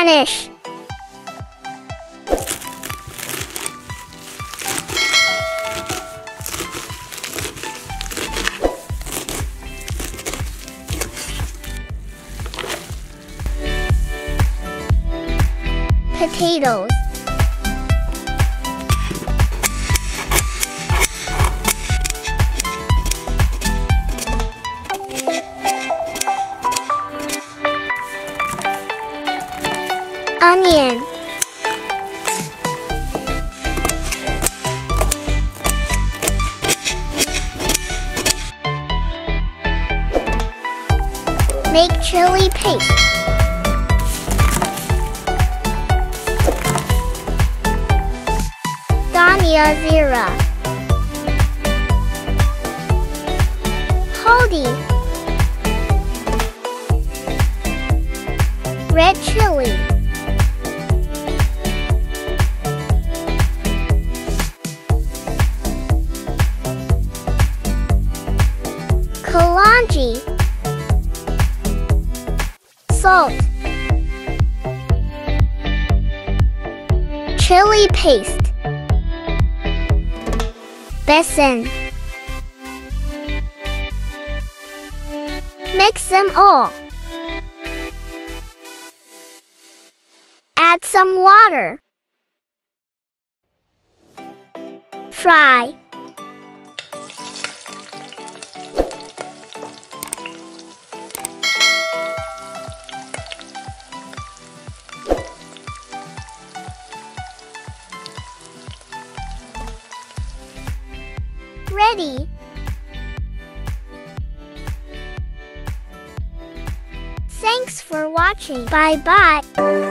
Spanish. Potatoes. Onion. Make chili paste. Dhania zira. Haldi. Red chili. Kalanji. Salt. Chili paste. Besan. Mix them all. Add some water. Fry. Ready. Thanks for watching. Bye bye.